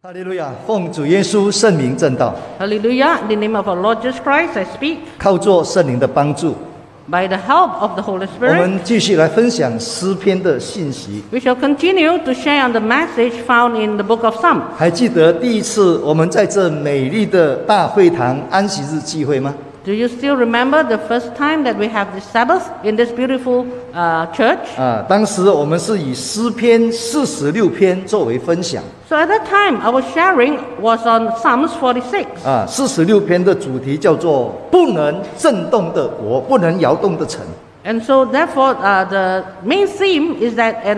哈利路亚！奉主耶稣圣名证道， Hallelujah. In the name of our Lord Jesus Christ, I speak 靠着圣灵的帮助， by the help of the Holy 我 Spirit. 们继续来分享诗篇的信息。 We shall continue to share on the message found in the book of Psalms. 还记得第一次我们在这美丽的大会堂安息日聚会吗？ Do you still remember the first time that we have the Sabbath in this beautiful church? 当时我们是以诗篇46篇作为分享。 So at that time, our sharing was on Psalms 46. 46篇的主题叫做“不能震动的国，不能摇动的城”。 And so therefore, the main theme is that an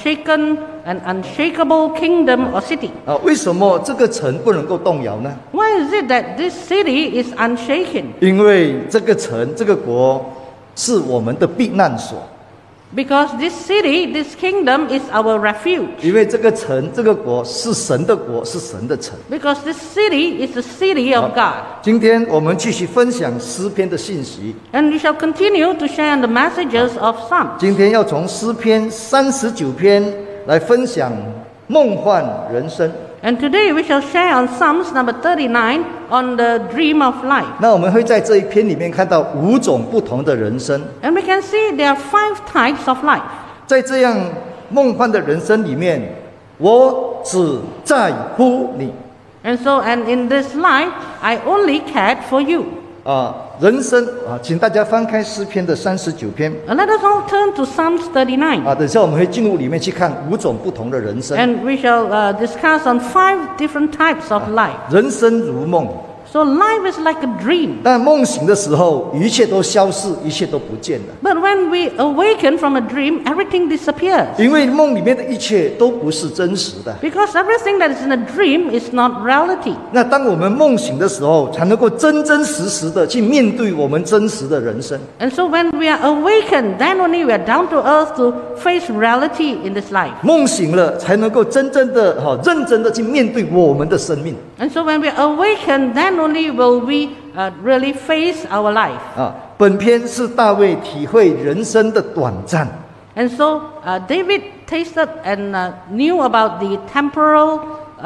unshakable kingdom or city. 为什么这个城不能够动摇呢？ Why is it that this city is unshaken? 因为这个城、这个国是我们的避难所。 Because this city, this kingdom is our refuge. 因为这个城、这个国是神的国，是神的城。 Because this city is the city of God. 今天我们继续分享诗篇的信息。 And we shall continue to share on the messages of Psalms. 今天要从诗篇39篇来分享梦幻人生。 And today we shall share on Psalms number 39 on the dream of life. 那我们会在这一篇里面看到5种不同的人生。 And we can see there are 5 types of life. 在这样梦幻的人生里面，我只在乎你。 And in this life, I only cared for you. 人生请大家翻开诗篇的39篇。 And let us all turn to Psalms 39. 等一下我们会进入里面去看5种不同的人生。 And we shall discuss on 5 different types of life. 人生如梦。 So life is like a dream. 但梦醒的时候，一切都消逝，一切都不见了。 But when we awaken from a dream, everything disappears. 因为梦里面的一切都不是真实的。 Because everything that is in a dream is not reality. 那当我们梦醒的时候，才能够真真实实的去面对我们真实的人生。 And so when we are awakened, then only we are down to earth to face reality in this life. 梦醒了，才能够真正的认真的去面对我们的生命。 And so when we awaken, then only will we really face our life. 本篇是大卫体会人生的短暂。 And so David tasted and knew about the temporal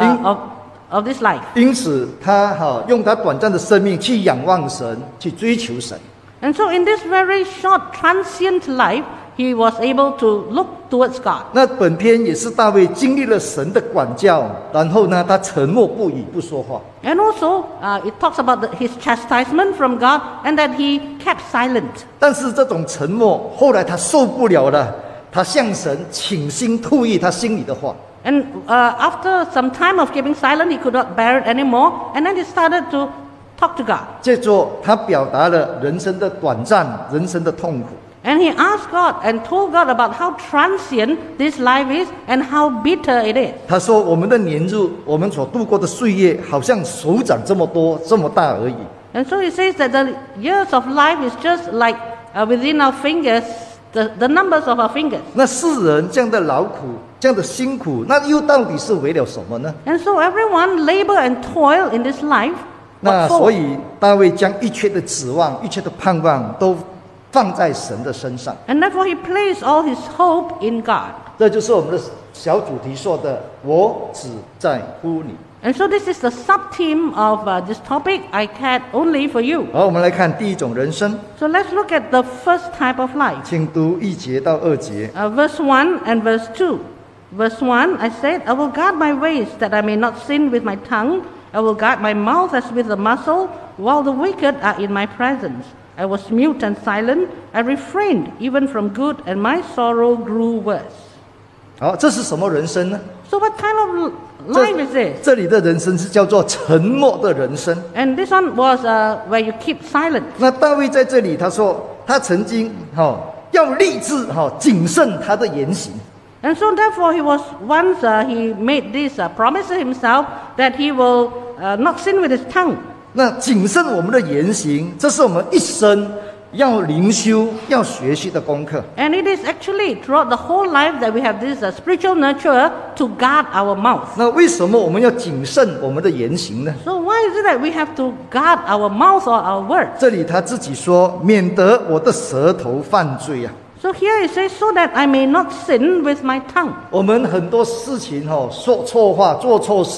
of this life. 因此他用他短暂的生命去仰望神，去追求神。 And so in this very short transient life, he was able to look towards God. 那本篇也是大卫经历了神的管教，然后呢，他沉默不语，不说话。 And also, it talks about his chastisement from God and that he kept silent. 但是这种沉默，后来他受不了了，他向神倾心吐意他心里的话。 And after some time of keeping silent, he could not bear it anymore. And then he started to talk to God. 借着他表达了人生的短暂，人生的痛苦。 And he asked God and told God about how transient this life is and how bitter it is. 他说：“我们的年日，我们所度过的岁月，好像手掌这么多，这么大而已。” And so he says that the years of life is just like within our fingers, the numbers of our fingers. 那世人这样的劳苦，这样的辛苦，那又到底是为了什么呢？ And so everyone labor and toil in this life. 那 What 所 for? 以大卫将一切的指望、一切的盼望都放在神的身上。 And therefore he placed all his hope in God. 这就是我们的小主题说的：“我只在乎你。” And so this is the sub-theme of this topic, I cared only for you. 好，我们来看第一种人生， So let's look at the first type of life. 请读1节到2节。 Verse 1 and verse 2. Verse 1, I said, I will guard my ways that I may not sin with my tongue. I will guard my mouth as with a muzzle, while the wicked are in my presence. I was mute and silent. I refrained even from good, and my sorrow grew worse. 好，这是什么人生呢？ So what kind of life is this? 这里的人生是叫做沉默的人生。 And this one was where you keep silent. 那大卫在这里他说，他曾经要立志谨慎他的言行。 And so therefore he was once he made this promise to himself that he will not sin with his tongue. 那谨慎我们的言行，这是我们一生要灵修、要学习的功课。 And it is actually throughout the whole life that we have this spiritual nurture to guard our mouth. 那为什么我们要谨慎我们的言行呢？ So why is it that we have to guard our mouth or our words? 这里他自己说，免得我的舌头犯罪啊。 So here it says, so that I may not sin with my tongue. 我们很多事情说错话、做错事，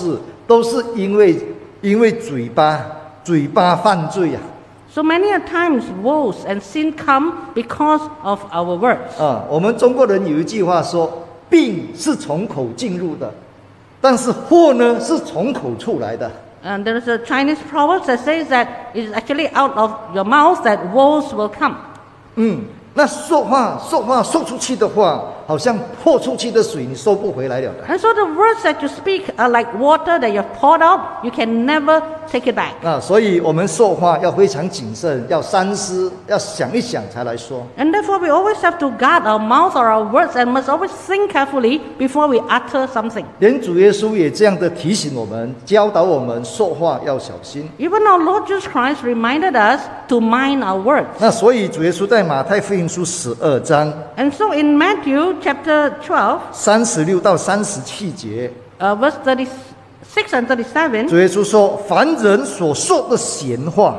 都是因为嘴巴犯罪啊。 So many a times woes and sin come because of our words. 啊，我们中国人有一句话说，病是从口进入的，但是祸呢是从口出来的。 And there is a Chinese proverb that says that it is actually out of your mouth that woes will come. 那说话说出去的话，好像泼出去的水，你收不回来了的。 And so the words that you speak are like water that you have poured out. You can never take it back. 啊，所以我们说话要非常谨慎，要三思，要想一想才来说。 And therefore we always have to guard our mouth or our words and must always think carefully before we utter something. 连主耶稣也这样的提醒我们，教导我们说话要小心。 Even our Lord Jesus Christ reminded us to mind our words. 那所以主耶稣在马太福音书12章 And so in Matthew chapter 12, 36到37节， verse 36 and 37, 主耶稣说：“凡人所说的闲话，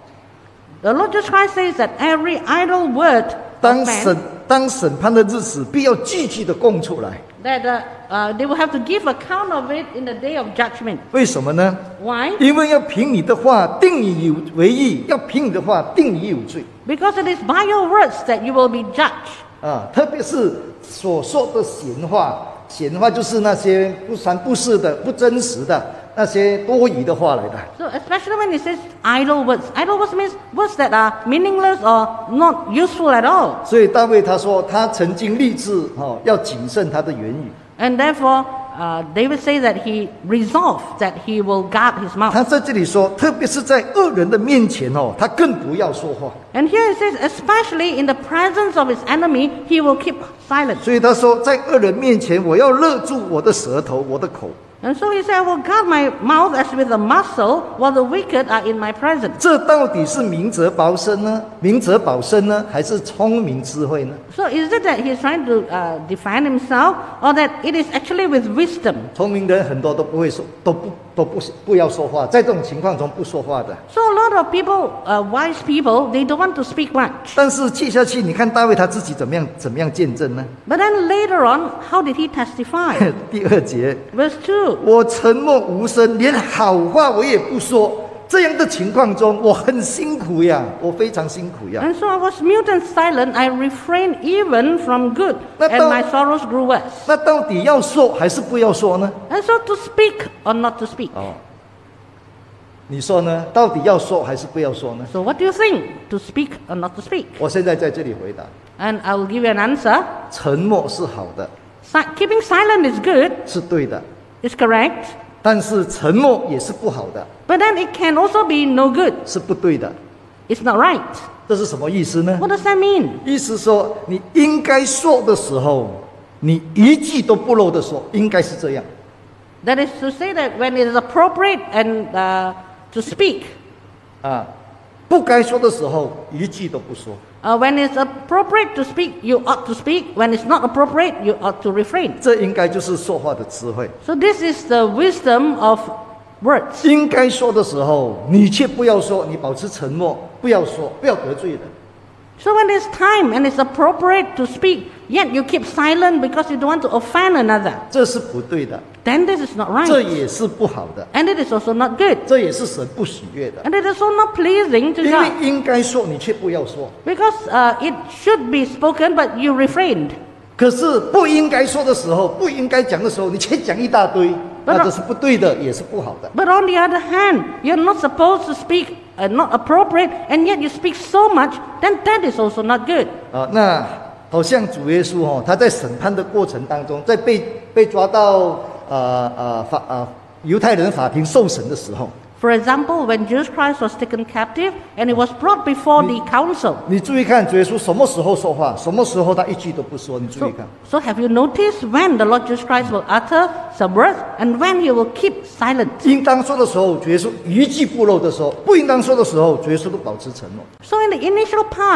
the Lord Jesus Christ says that every idle word 当 of man, 审判的日子，必要具体的供出来。 that they will have to give account of it in the day of judgment. 为什么呢？ Why? 因为要凭你的话定你为义，要凭你的话定你有罪。 Because it is by your words that you will be judged. 啊，特别是所说的闲话，闲话就是那些不三不四的、不真实的那些多余的话来的。 So especially when it says idle words. Idle words means words that are meaningless or not useful at all. 所以大卫他说，他曾经立志要谨慎他的言语。 And therefore, David says that he resolved that he will guard his mouth. 他在这里说，特别是在恶人的面前他更不要说话。 And here it says, especially in the presence of his enemy, he will keep silent. 所以他说，在恶人面前，我要勒住我的舌头，我的口。 And so he said, I will guard my mouth as with a muscle, while the wicked are in my presence. 这到底是明哲保身呢？明哲保身呢，还是聪明智慧呢？ So is it that he's trying to define himself, or that it is actually with wisdom? 聪明人很多都不会说，不要说话，在这种情况中不说话的。 So a lot of people, wise people, they don't want to speak much. 但是接下去，你看大卫他自己怎么样见证呢？ But then later on, how did he testify? 第2节， Verse 2. 我沉默无声，连好话我也不说。这样的情况中，我很辛苦呀，我非常辛苦呀。 And so I was mute and silent. I refrained even from good, That and my sorrows grew worse. 那到底要说还是不要说呢？ And so to speak or not to speak. 你说呢？到底要说还是不要说呢？ So what do you think? To speak or not to speak? 我现在在这里回答： And I will give you an answer. 沉默是好的， Keeping silent is good, 是对的， is correct. 但是沉默也是不好的， But then it can also be no good. 是不对的。 It's not right. 这是什么意思呢？ What does that mean? 意思说，你应该说的时候，你一句都不漏的说，应该是这样。 That is to say that when it is appropriate and to speak, 不该说的时候，一句都不说。 when it's appropriate to speak, you ought to speak. When it's not appropriate, you ought to refrain. 这应该就是说话的智慧。 So this is the wisdom of words. 应该说的时候，你却不要说，你保持沉默，不要说，不要得罪人。 So when it's time and it's appropriate to speak, yet you keep silent because you don't want to offend another, 这是不对的， then this is not 这 right. 也是不好的， And it is also not good. 这也是神不喜悦的。 And it is also not pleasing to 因为 God. 应该说，你却不要说； Because it should be spoken, but you refrained. 可是不应该说的时候，不应该讲的时候，你却讲一大堆，那这是不对的，也是不好的。 But on the other hand, you're not supposed to speak not appropriate, and yet you speak so much, then that is also not good. 那好像主耶稣他在审判的过程当中，在被抓到犹太人法庭受审的时候， For example, when Jesus Christ was taken captive and he was brought before the council. 你注意看主耶稣什么时候说话，什么时候他一句都不说，你注意看。 So have you noticed when the Lord Jesus Christ will utter some words and when he will keep silent? 应当说的时候，主耶稣一句不漏的时候；不应当说的时候，主耶稣都保持沉默。 So in the initial part,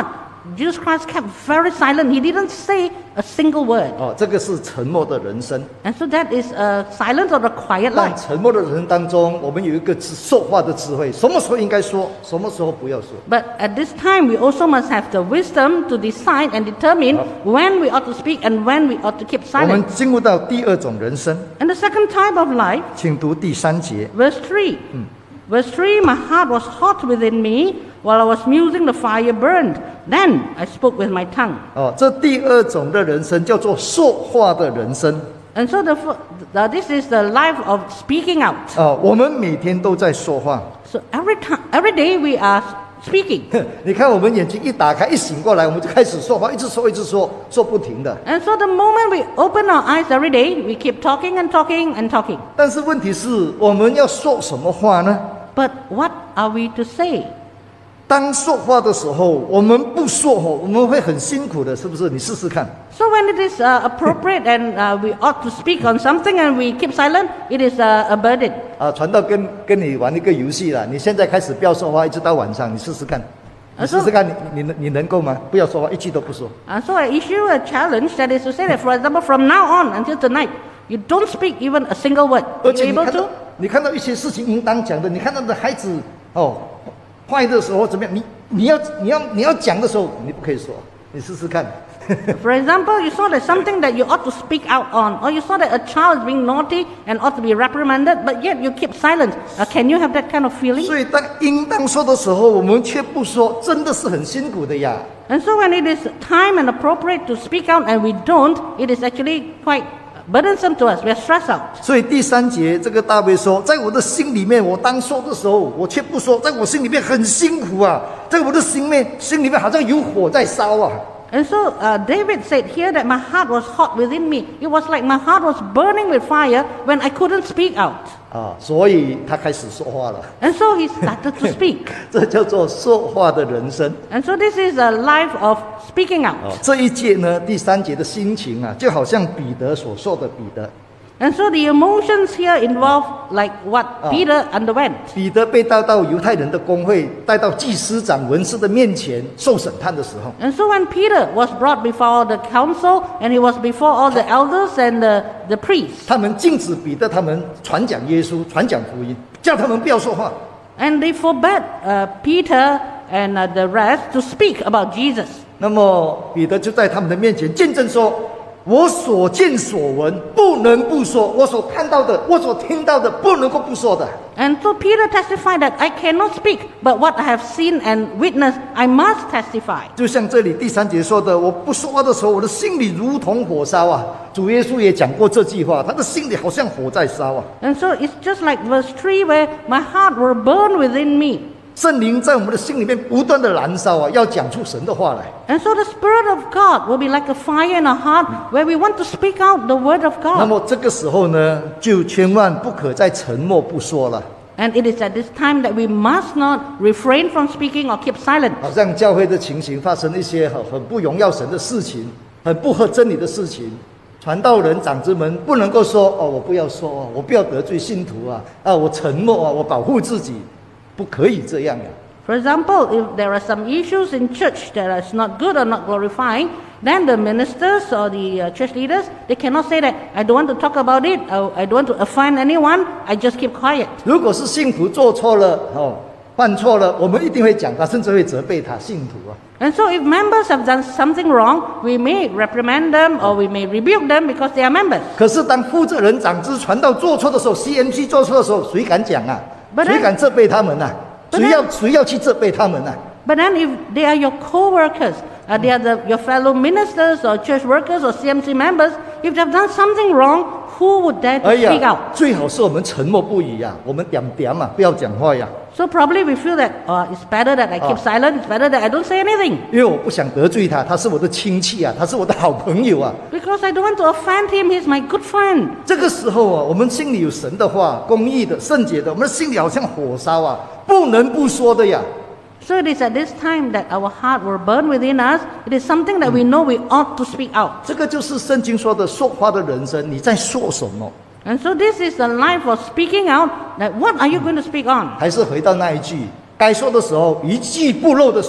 Jesus Christ kept very silent. He didn't say a single word. 哦，这个是沉默的人生。 And so that is a silence or a quiet 但 life. 沉默的人生当中，我们有一个说话的智慧，什么时候应该说，什么时候不要说。 But at this time, we also must have the wisdom to decide and determine when we ought to speak and when we ought to keep 我们 silent. 进入到第二种人生， And the second type of life, 请读第3节。 verse 3. Verse 3, my heart was hot within me while I was musing, the fire burned. Then I spoke with my tongue. 哦，这第二种的人生叫做说话的人生。 And so this is the life of speaking out. 哦，我们每天都在说话。 So every day we are speaking. 你看，我们眼睛一打开，一醒过来，我们就开始说话，一直说，一直说，说不停的。 And so the moment we open our eyes every day, we keep talking and talking and talking. 但是问题是，我们要说什么话呢？ But what are we to say? 当说话的时候，我们不说哦，我们会很辛苦的，是不是？你试试看。 So when it is appropriate and we ought to speak on something and we keep silent, it is a burden. 啊，传道跟你玩一个游戏啦，你现在开始不要说话，一直到晚上，你试试看。你试试看，你能够吗？不要说话，一句都不说。 So I issue a challenge that is to say that, for example, from now on until tonight, you don't speak even a single word. 而 Are 且 you 你 able 看到 to? 你看到一些事情应当讲的，你看到的孩子哦坏的时候怎么样？你要讲的时候，你不可以说，你试试看。 For example, you saw that something that you ought to speak out on, or you saw that a child is being naughty and ought to be reprimanded, but yet you keep silent. Can you have that kind of feeling? 所以当应当说的时候，我们却不说，真的是很辛苦的呀。 And so when it is time and appropriate to speak out and we don't, it is actually quite burdensome to us. We are stressed out. 所以第3节，这个大卫说，在我的心里面，我当说的时候，我却不说，在我心里面很辛苦啊，在我的心里面好像有火在烧啊。 And so David said here that my heart was hot within me. It was like my heart was burning with fire when I couldn't speak out. 啊，所以他开始说话了。 And so he started to speak. 这叫做说话的人生。 And so this is a life of speaking out. 这一节呢，第3节的心情啊，就好像彼得所说的彼得。 And so the emotions here involve like what Peter underwent. 彼得被带到犹太人的公会，带到祭司长、文士的面前受审判的时候， And so when Peter was brought before the council and he was before all the elders and the priests, 他们禁止彼得他们传讲耶稣、传讲福音，叫他们不要说话。 and they forbade Peter and the rest to speak about Jesus. 那么彼得就在他们的面前见证说：“我所见所闻，不能不说；我所看到的，我所听到的，不能够不说的。” And so Peter testified that I cannot speak, but what I have seen and witnessed, I must testify. 就像这里第3节说的，我不说话的时候，我的心里如同火烧啊。主耶稣也讲过这句话，他的心里好像火在烧啊。 And so it's just like verse 3 where my heart will burn within me. 圣灵在我们的心里面不断的燃烧啊，要讲出神的话来。 And so the Spirit of God will be like a fire in our heart where we want to speak out the Word of 那 God. 么这个时候呢，就千万不可再沉默不说了。 And it is at this time that we must not refrain from speaking or keep silent. 好像教会的情形发生一些很不荣耀神的事情，很不合真理的事情。传道人、长子们不能够说哦，我不要说哦，我不要得罪信徒啊，我沉默啊，我保护自己，不可以这样呀。 For example, if there are some issues in church that is not good or not glorifying, then the ministers or the church leaders, they cannot say that, I don't want to talk about it, I don't want to offend anyone, I just keep quiet. 如果是信徒做错了犯错了，我们一定会讲他，甚至会责备他。信徒啊， And so if members have done something wrong, we may reprimand them or we may rebuke them because they are members. 可是当负责人、长子、传道做错的时候 ，CMC 做错的时候，谁敢讲啊？ But then- 谁敢责备他们啊？ But then- 谁要去责备他们啊？ But then if they are your co-workers, they are your fellow ministers or church workers or CMC members, if they have done something wrong, who would dare to 哎 speak 呀 out?， 最好是我们沉默不语呀，我们点点嘛，不要讲话呀， So probably we feel that it's better that I keep silent, it's better that I don't say anything. 因为我不想得罪他，他是我的亲戚啊，他是我的好朋友啊。 Because I don't want to offend him, he's my good friend. 这个时候啊，我们心里有神的话，公义的、圣洁的，我们的心里好像火烧啊，不能不说的呀。 So it is at this time that our heart will burn within us. It is something that we know we ought to speak out. 这个就是圣经说的说话的人生，你在说什么？ And so this is the life of speaking out. That what are you going to speak on? 还是回到那一句，该说的时候一句不漏的说，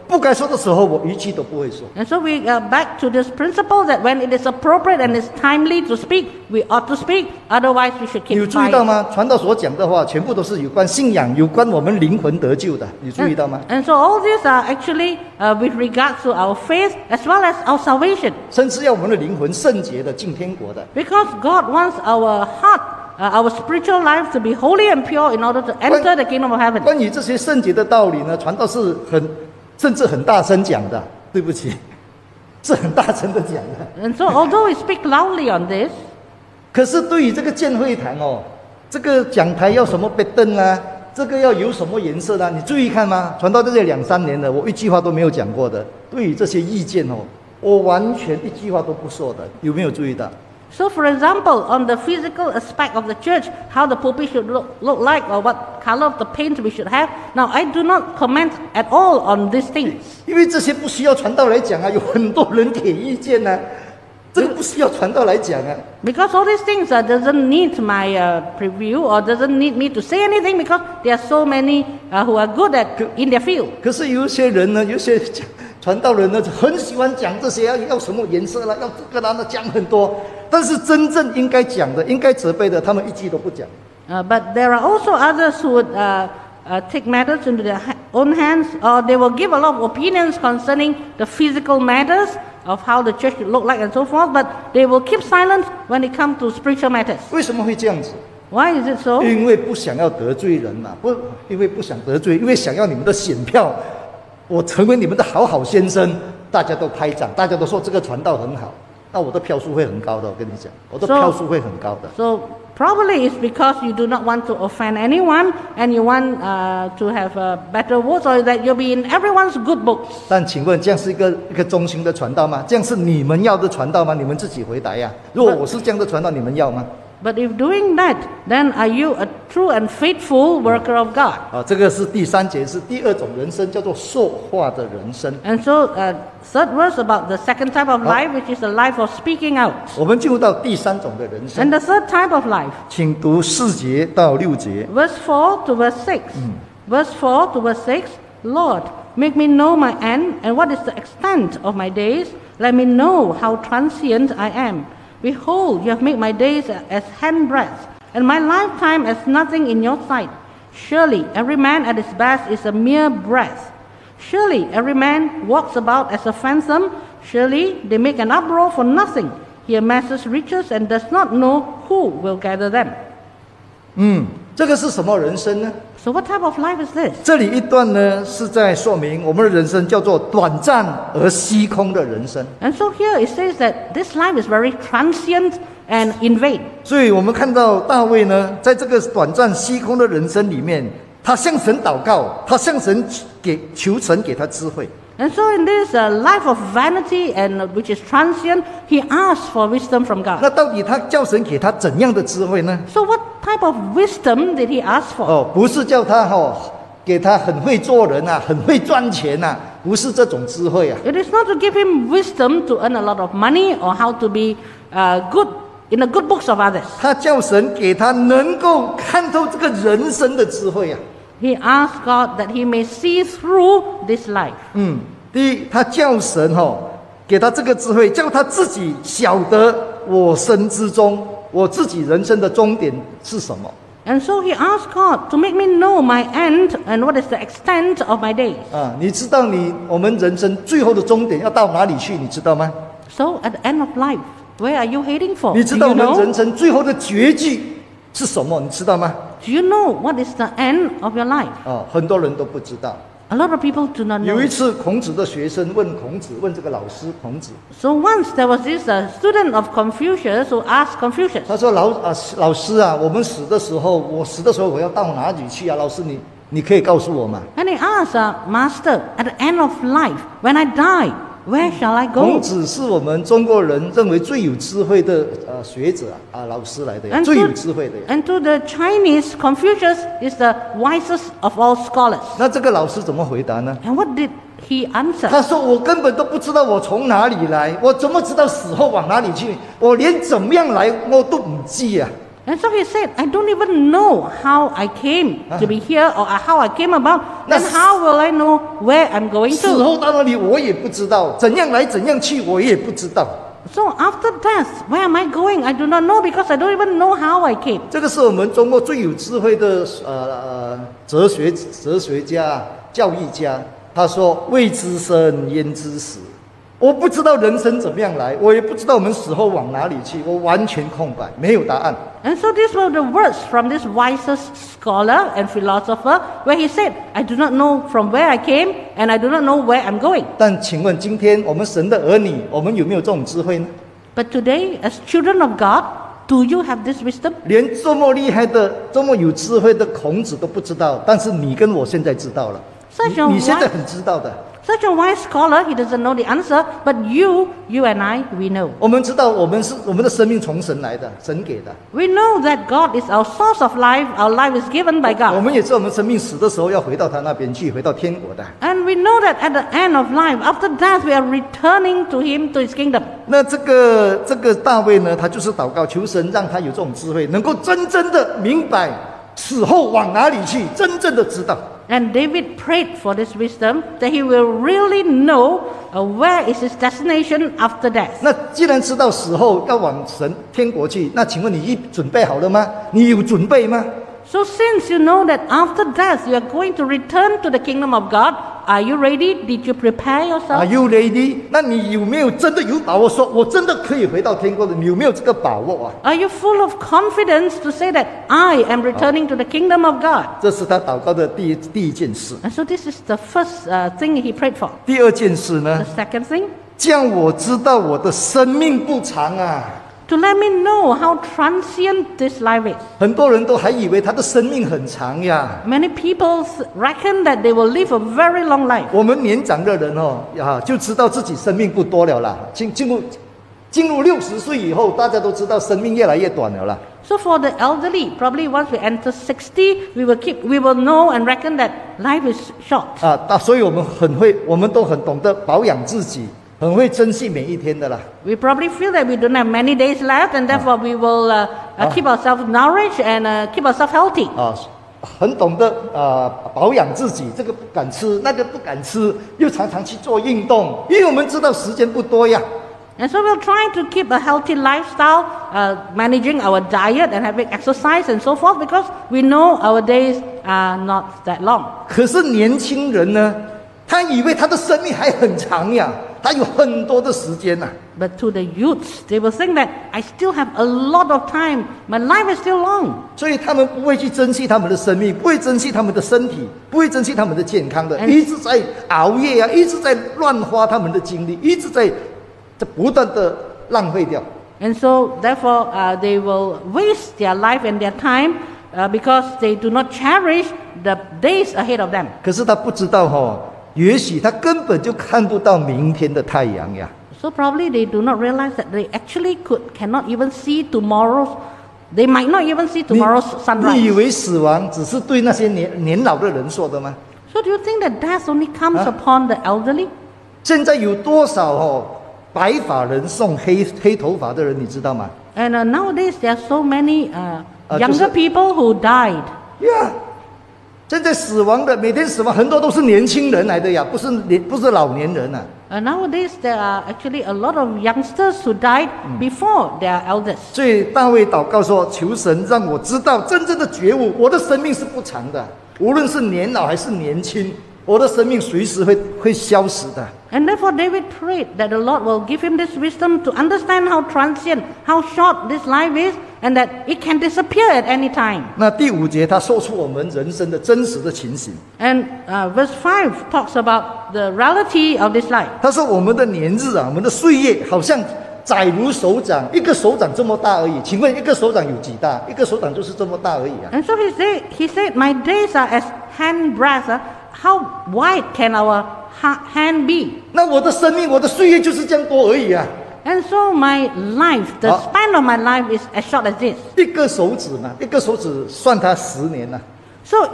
不该说的时候，我一句都不会说。 And so we are back to this principle that when it is appropriate and it's timely to speak, we ought to speak. Otherwise, we should 你有 keep 注意到 quiet. 吗？传道所讲的话，全部都是有关信仰、有关我们灵魂得救的。你注意到吗？ And so all these are actually with regards to our faith as well as our salvation. 甚至要我们的灵魂圣洁的进天国的。 Because God wants our heart, our spiritual life to be holy and pure in order to enter the kingdom of heaven. 关于这些圣洁的道理呢，传道是甚至很大声讲的。对不起，是很大声的讲的。 And so although we speak loudly on this, 可是对于这个建会堂哦，这个讲台要什么别灯啊，这个要有什么颜色啊，你注意看吗？传道这2-3年了，我一句话都没有讲过的。对于这些意见哦，我完全一句话都不说的。有没有注意到？ so for example, on the physical aspect of the church, how the pulpit should look like or what color of the paint we should have, now I do not comment at all on these things. 因为这些不需要传道来讲啊，有很多人给意见啊，这个不需要传道来讲啊。 Because all these things doesn't need my preview or doesn't need me to say anything because there are so many who are good in their field. 可是有一些人呢，有些传道人呢，很喜欢讲这些要什么颜色啦，要这个啦，那讲很多。但是真正应该讲的、应该责备的，他们一句都不讲。 But there are also others who would take matters into their own hands, or they will give a lot of opinions concerning the physical matters of how the church should look like and so forth, but they will keep silent when it comes to spiritual matters. 为什么会这样子？ Why is it so? 因为不想要得罪人嘛，因为不想得罪，因为想要你们的选票，我成为你们的好先生，大家都拍掌，大家都说这个传道很好，那我的票数会很高的。我跟你讲，我的票数会很高的。 So probably it's because you do not want to offend anyone and you want to have better votes, or that you'll be in everyone's good books. 但请问，这样是一个忠心的传道吗？这样是你们要的传道吗？你们自己回答呀。如果我是这样的传道，你们要吗？ But if doing that, then are you a true and faithful worker of God? 啊，这个是第3节，是第2种人生，叫做说话的人生。 And so, third verse about the second type of life, which is the life of speaking out. 我们进入到第3种的人生 And，the third type of life, 请读4节到6节。 verse 4 to verse 6. Verse 4 to verse 6, Lord, make me know my end and what is the extent of my days. Let me know how transient I am. Behold, you have made my days as handbreadth, and my lifetime as nothing in your sight. Surely every man at his best is a mere breath. Surely every man walks about as a phantom. Surely they make an uproar for nothing. He amasses riches and does not know who will gather them. 这个是什么人生呢？ So what type of life is this? 这里一段呢是在说明我们的人生叫做短暂而虚空的人生。 And so here it says that this life is very transient and in vain. 所以我们看到大卫呢，在这个短暂虚空的人生里面，他向神祷告，他向神求神给他智慧。 And so in this life of vanity and which is transient, he asks for wisdom from 那 God. 到底他叫神给他怎样的智慧呢？ So what type of wisdom did he ask for? 哦，不是叫他给他很会做人啊，很会赚钱啊，不是这种智慧啊。 It is not to give him wisdom to earn a lot of money or how to be good in the good books of others. 他叫神给他能够看透这个人生的智慧啊。 He asked God that he may see through this life. 第一，他叫神给他这个智慧，叫他自己晓得我生之中，我自己人生的终点是什么 And so he asked God to make me know my end and what is the extent of my days. 啊？你知道我们人生最后的终点要到哪里去？你知道吗？ So at the end of life, where are you heading for? 你 Do 知道 you 我们 know? 人生最后的结局是什么？你知道吗？ Do you know what is the end of your life? 啊，很多人都不知道。 A lot of people do not 有 know. 一次，孔子的学生问这个老师孔子， So once there was this student of Confucius who asked Confucius, 他说老师啊，我死的时候我要到哪里去啊？老师你可以告诉我吗？ and he asked, Master, at the end of life, when I die, where shall I 孔 go? 子是我们中国人认为最有智慧的学者老师来的呀， And 最有 to, 智慧的呀。 and to the Chinese, Confucius is the wisest of all scholars. 那这个老师怎么回答呢？ And what did he answer? 他说：“我根本都不知道我从哪里来，我怎么知道死后往哪里去？我连怎么样来我都不记啊。 And so he said, I don't even know how I came to be here or how I came about. Then how will I know where I'm going 死 to? 后到那里我也不知道，怎样来怎样去我也不知道。 So after death, where am I going? I do not know because I don't even know how I came. 这个是我们中国最有智慧的哲学家、教育家，他说：“未知生，焉知死？”我不知道人生怎么样来，我也不知道我们死后往哪里去，我完全空白，没有答案。 And so these were the words from this wisest scholar and philosopher, where he said, I do not know from where I came, and I do not know where I'm going. 但请问，今天我们神的儿女，我们有没有这种智慧呢？ But today, as children of God, do you have this wisdom? 连这么厉害的、这么有智慧的孔子都不知道，但是你跟我现在知道了， Such a 你现在 wise, 很知道的。 such a wise scholar, he doesn't know the answer, but you and I, we know. 我们知道，我们的生命从神来的，神给的。 We know that God is our source of life. Our life is given by 我 God. 们也知道，我们生命死的时候要回到他那边去，回到天国的。 And we know that at the end of life, after death, we are returning to Him, to His kingdom. 那这个大卫呢，他就是祷告求神，让他有这种智慧，能够真正的明白死后往哪里去，真正的知道。 And David prayed for this wisdom, that he will really know where is his destination after death. 那既然知道死后要往天国去，那请问你准备好了吗？你有准备吗？ So since you know that after death you are going to return to the kingdom of God, are you ready? Did you prepare Are yourself? you ready？ 那你有没有真的有把握说，我真的可以回到天国的？你有没有这个把握啊？ Are you full of confidence to say that I am returning to the kingdom of God? 这是他祷告的第一件事。 And so this is the first thing he prayed for. 第二件事呢， The second thing, 叫我知道我的生命不长啊。 to let me know how transient this life is. 很多人都还以为他的生命很长呀。 Many people reckon that they will live a very long life. 我们年长的人就知道自己生命不多了啦。进入60岁以后，大家都知道生命越来越短了啦。 So for the elderly, probably once we enter 60, we will know and reckon that life is short. 所以我们都很懂得保养自己，很会珍惜每一天的啦。 We probably feel that we don't have many days left, and therefore we will keep ourselves nourished and keep ourselves healthy. 很懂得保养自己，这个不敢吃，那个不敢吃，又常常去做运动，因为我们知道时间不多呀。 And so we're trying to keep a healthy lifestyle, managing our diet and having exercise and so forth, because we know our days are not that long. 可是年轻人呢，他以为他的生命还很长呀，他有很多的时间呐。 But to the youths, they will think that I still have a lot of time. My life is still long. 所以他们不会去珍惜他们的生命，不会珍惜他们的身体，不会珍惜他们的健康的，一直在熬夜啊，一直在乱花他们的精力，一直在不断的浪费掉。 And so, therefore, they will waste their life and their time because they do not cherish the days ahead of them. 可是他不知道也许他根本就看不到明天的太阳呀。 So probably they do not realize that they actually cannot even see tomorrow's. They might not even see tomorrow's 你以 sunrise. 为死亡只是对那些年老的人说的吗？ So do you think that death only comes upon the elderly? 现在有多少白发人送黑头发的人，你知道吗？ And nowadays there are so many younger 就是 people who died. 呀，现在死亡的每天死亡很多都是年轻人来的呀，不是老年人啊。 Nowadays there are actually a lot of youngsters who died before their elders. 所以大卫祷告说：“求神让我知道真正的觉悟，我的生命是不长的，无论是年老还是年轻，我的生命随时会消失的。” And therefore David prayed that the Lord will give him this wisdom to understand how transient, how short this life is, and that it can disappear at any time. 那第5节他说出我们人生的真实的情形。 And verse 5 talks about the reality of this life. 他说我们的年日啊，我们的岁月好像窄如手掌，一个手掌这么大而已。请问一个手掌有几大？一个手掌就是这么大而已啊。 And so he said, my days are as handbreadth. How wide can our hand be? 那我的生命，我的岁月就是这样多而已啊。 And so my life, the span of my life is as short as this. 一个手指嘛，一个手指算它10年呐、 So if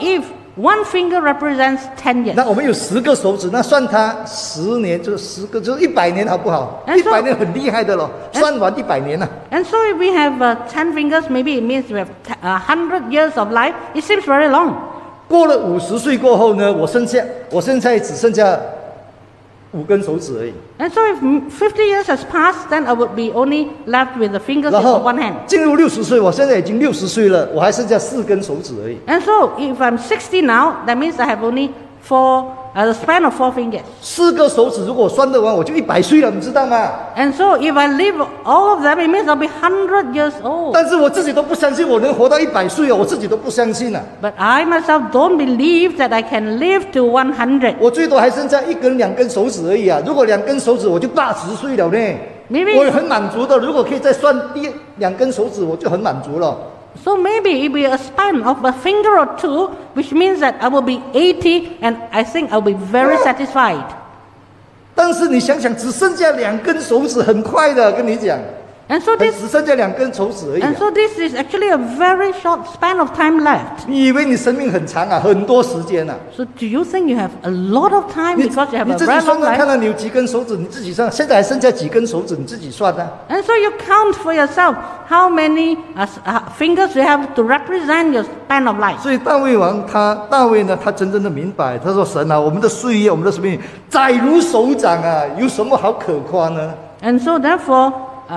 one finger represents 10 years. 那我们有10个手指，那算它10年就是10个，就是100年，好不好？100年很厉害的了，算完100年了。 And so if we have 10 fingers, maybe it means we have 100 years of life. It seems very long. 过了50岁过后呢，我现在只剩下5根手指而已。 And so if 50 years has passed, then I would be only left with the fingers 然 of 后 one hand. 进入60岁，我现在已经60岁了，我还剩下4根手指而已。 And so if I'm 60 now, that means I have only the span of 4 fingers. 4个手指如果算得完，我就100岁了，你知道吗？ And so if I live all of them, it means I'll be 100 years old. 但是我自己都不相信我能活到100岁哦，我自己都不相信啊。 But I myself don't believe that I can live to 100. 我最多还剩下1根2根手指而已啊！如果2根手指，我就80岁了呢。 Maybe 我也很满足的。如果可以再算第2根手指，我就很满足了。 So maybe it will be a span of a finger or two, which means that I will be 80, and I think I'll be very satisfied. 但是你想想，只剩下2根手指，很快的，跟你讲， And so 只剩下2根手指而已、啊。 And so this is actually a very short span of time left. 你以为你生命很长啊，很多时间啊？ So do you think you have a lot of time 你 because you have 你 a 自己 very 算 long 算看 life? 到你有几根手指，你自己算。现在还剩下几根手指，你自己算啊。 And so you count for yourself how many fingers you have to represent your span of life. 所以大卫呢，他真正的明白，他说：“神啊，我们的岁月，我们的生命窄如手掌啊，有什么好可夸呢？” And so therefore,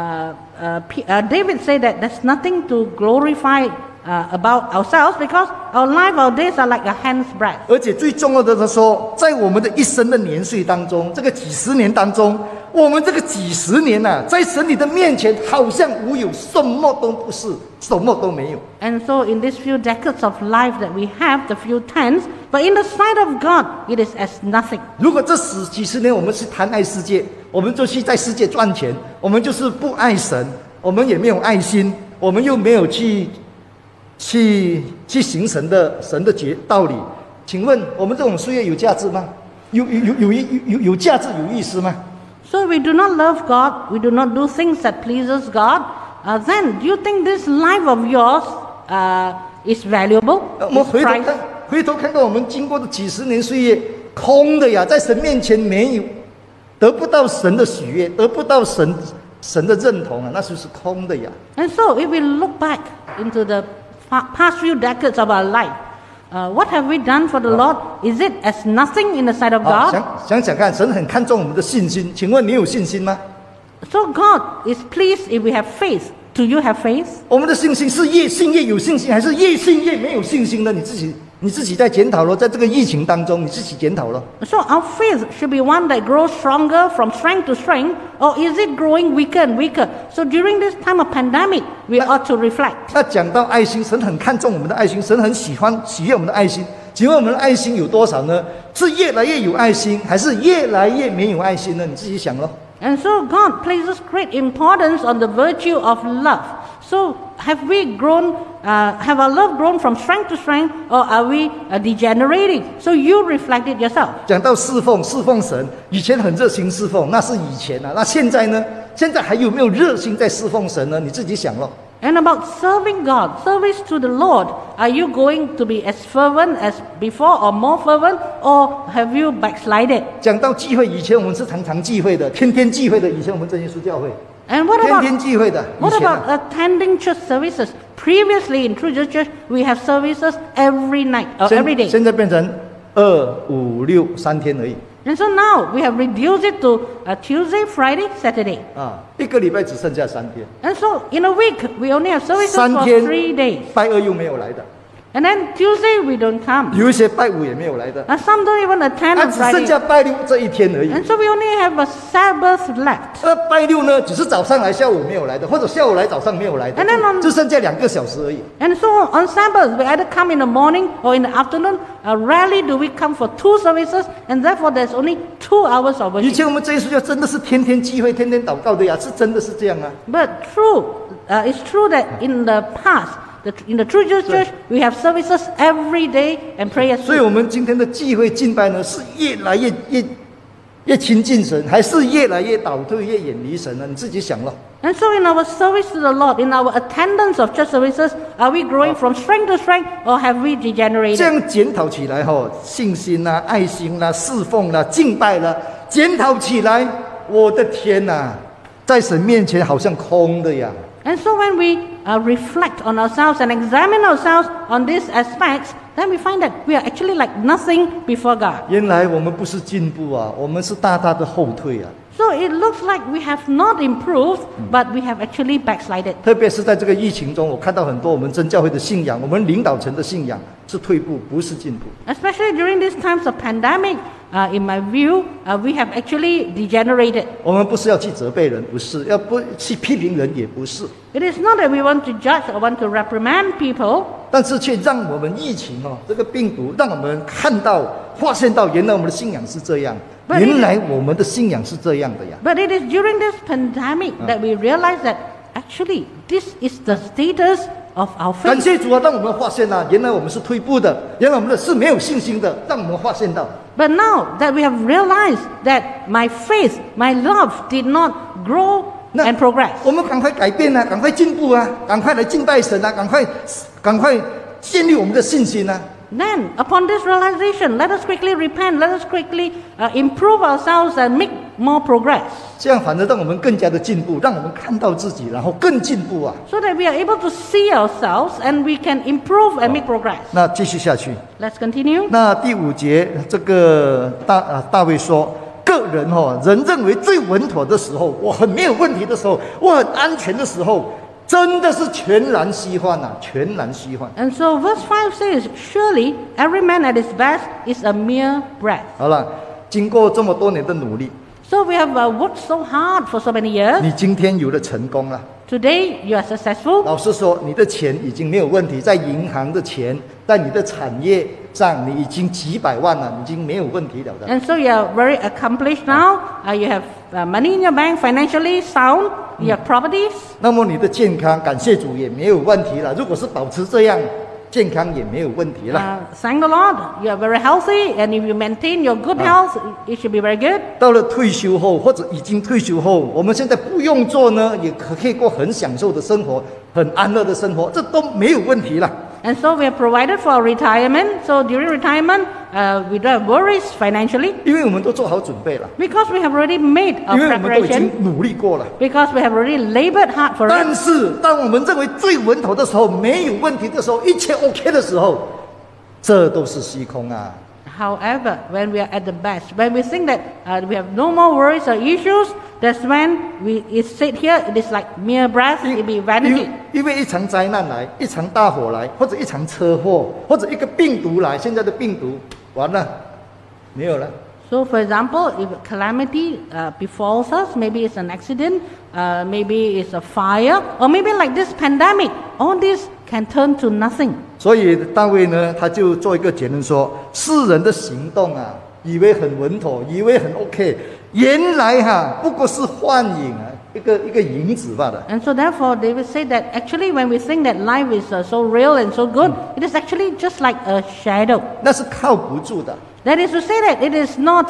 David said that there's nothing to glorify about ourselves because our life, our days are like a hand's breadth. 而且最重要的，他说，在我们的一生的年岁当中，这个几十年当中，我们这个几十年啊，在神你的面前好像无有，什么都不是，什么都没有。 And so in these few decades of life that we have, the few tenths, but in the sight of God, it is as nothing. 如果这几十年我们是贪爱世界，我们就去在世界赚钱，我们就是不爱神，我们也没有爱心，我们又没有去行神的道理。请问我们这种岁月有价值吗？有价值有意思吗？ So we do not love God, we do not do things that pleases God. Then do you think this life of yours is valuable? 我们 Is 回头看看我们经过的几十年岁月，空的呀，在神面前没有，得不到神的喜悦，得不到神的认同啊，那就是空的呀。 And so if we look back into the past few decades of our life, what have we done for the Lord? Is it as nothing in the sight of 好， God? 想看，神很看重我们的信心，请问你有信心吗？ So God is pleased if we have faith. Do you have faith? 我们的信心是越信越有信心，还是越信越没有信心呢？你自己在检讨咯，在这个疫情当中，你自己检讨咯。 So our faith should be one that grows stronger from strength to strength, or is it growing weaker and weaker? So during this time of pandemic, we ought to reflect. 那讲到爱心，神很看重我们的爱心，神很喜悦我们的爱心。请问我们的爱心有多少呢？是越来越有爱心，还是越来越没有爱心呢？你自己想咯。 And so God places great importance on the virtue of love. So have we grown, have our love grown from strength to strength, or are we degenerating? So you reflect it yourself. 讲到侍奉神，以前很热心侍奉，那是以前啊。那现在呢？现在还有没有热心在侍奉神呢？你自己想咯。 And about serving God, service to the Lord, are you going to be as fervent as before or more fervent, or have you backslided? 讲到聚会，以前我们是常常聚会的，天天聚会的。以前我们真耶稣教会， And what 天 about 天聚会的。以 What 前啊 about attending church services? Previously in True Church, we have services every night or every day. 现在变成2、5、6 3天而已 And so now we have reduced it to Tuesday, Friday, Saturday. 啊，一个礼拜只剩下3天。 And so in a week, we only have services 3 for 天 3 days. 拜2又没有来的， And then Tuesday, we don't come. 有一些拜5也没有来的， And some don't even attend 啊， on 只剩 Friday. 下拜6这一天而已。 And so we only have a Sabbath left. 拜6呢，只是早上来，下午没有来的，或者下午来，早上没有来的 And then on-， 就剩下2个小时而已。 And so on Sabbath, we either come in the morning or in the afternoon. Rarely do we come for 2 services, and therefore there's only 2 hours of 以 worship. 前我们这一稣教真的是天天聚会、天天祷告的呀，是真的是这样啊。 But it's true that in the past, in the True Church, we have services every day and prayers. 所以，我们今天的聚会敬拜呢，是越来越越亲近神，还是越来越倒退，越远离神呢？你自己想了。 And so in our service to the Lord, in our attendance of church services, are we growing from strength to strength, or have we 这 degenerated? 样检讨起来信心啦、爱心啦、侍奉啦、敬拜啦，检讨起来，我的天哪，在神面前好像空的呀。 And so when we reflect on ourselves and examine ourselves on these aspects, then we find that we are actually like nothing before God. 原来我们不是进步啊，我们是大大的后退啊。 So it looks like we have not improved, but we have actually backslided. 特别是在这个疫情中，我看到很多我们真教会的信仰，我们领导层的信仰是退步，不是进步。 Especially during these times of pandemic, in my view, we have actually degenerated. 我们不是要去责备人，不是要不去批评人，也不是。 It is not that we want to judge or want to reprimand people, 但是却让我们疫情这个病毒让我们看到、发现到，原来我们的信仰是这样，原来我们的信仰是这样的呀。 but it is during this pandemic that we realize that actually this is the status of our 感 faith. 谢主啊，让我们发现原来我们是退步的，原来我们是没有信心的，让我们发现到。 But now that we have realized that my faith, my love did not grow 那 and progress, 我们赶快改变啊，赶快进步啊，赶快来敬拜神啊，赶快建立我们的信心啊。 then upon this realization, let us quickly repent, let us quickly improve ourselves and make more progress, 这样反而让我们更加的进步，让我们看到自己，然后更进步啊。 so that we are able to see ourselves and we can improve and make progress. 那继续下去， Let's continue. 那第5节，这个大卫说，个人人认为最稳妥的时候，我很没有问题的时候，我很安全的时候，真的是全然虚幻啊，全然虚幻。 And so verse 5 says, surely every man at his best is a mere breath. 好了，经过这么多年的努力， So we have worked so hard for so many years. 你今天有了成功了。 Today you are successful. 老实说，你的钱已经没有问题，在银行的钱，在你的产业上，你已经几百万了，已经没有问题了的。 And so you are very accomplished now. You have money in your bank, financially sound. You have properties. 那么你的健康，感谢主也没有问题了。如果是保持这样，健康也没有问题了。 Thank the Lord. You are very healthy, and if you maintain your good health, it should be very good. 到了退休后，或者已经退休后，我们现在不用做呢，也可以过很享受的生活，很安乐的生活，这都没有问题了。 And so we have provided for our retirement. So during retirement, we don't have worries financially 因为我们都做好准备了， because we have already made 因 our 为我们都已 preparation. 经努力过了。 Because we have already labored hard for it. 但是，当我们认为最稳妥的时候，没有问题的时候，一切 OK 的时候，这都是虚空啊！ However, when we are at the best, when we think that we have no more worries or issues, that's when it said here, it is like mere breath, it be vanity. 因为一场灾难来，一场大火来，或者一场车祸，或者一个病毒来，现在的病毒完了，没有了。 So, for example, if a calamity befalls us, maybe it's an accident, maybe it's a fire, or maybe like this pandemic, all this can turn to nothing. 所以大卫呢，他就做一个结论说：世人的行动啊，以为很稳妥，以为很 OK， 原来不过是幻影啊，一个影子罢了。 And so, therefore, David said that actually, when we think that life is so real and so good, it is actually just like a shadow. 那是靠不住的。 That is to say that it is not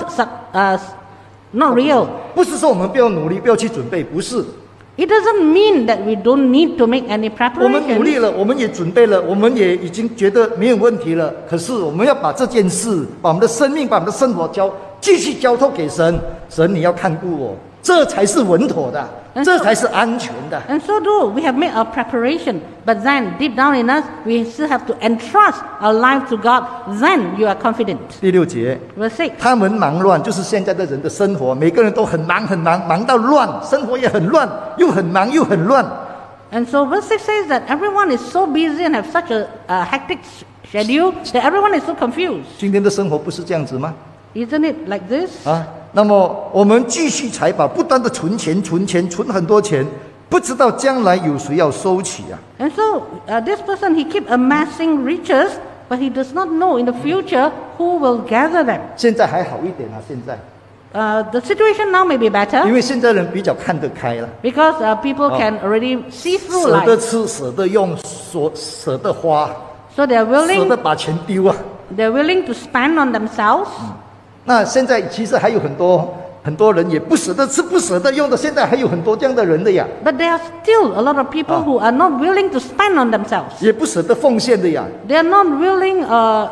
real. 不是说我们不要努力，不要去准备，不是。 It doesn't mean that we don't need to make any 我们努力 preparation. 了，我们也准备了，我们也已经觉得没有问题了。可是我们要把这件事，把我们的生命，把我们的生活继续交托给神。神，你要看顾我，这才是稳妥的，这才是安全的。 And so do we have made our preparation, but then deep down in us, we still have to entrust our life to God. Then you are confident. 第6节， Verse 6. 他们忙乱，就是现在的人的生活，每个人都很忙很忙，忙到乱，生活也很乱，又很忙又很乱。 And so verse 6 says that everyone is so busy and have such a hectic schedule that everyone is so confused. 今天的生活不是这样子吗？ Isn't it like this? 那么我们继续财宝，不断的存钱，存很多钱，不知道将来有谁要收取啊！ And so this person, he keep amassing riches, but he does not know in the future who will gather them. 现在还好一点啊，现在， The situation now may be 因 better 为现在人比较看得开了， because people can already see through 舍得 life. 吃，舍得用，舍得花， So they are 舍 willing 得把钱丢啊。 They're willing to spend on themselves. 那现在其实还有很多很多人也不舍得吃，不舍得用的，现在还有很多这样的人的呀， But there are still a lot of people who are not willing to spend on themselves. 也不舍得奉献的呀， They are not willing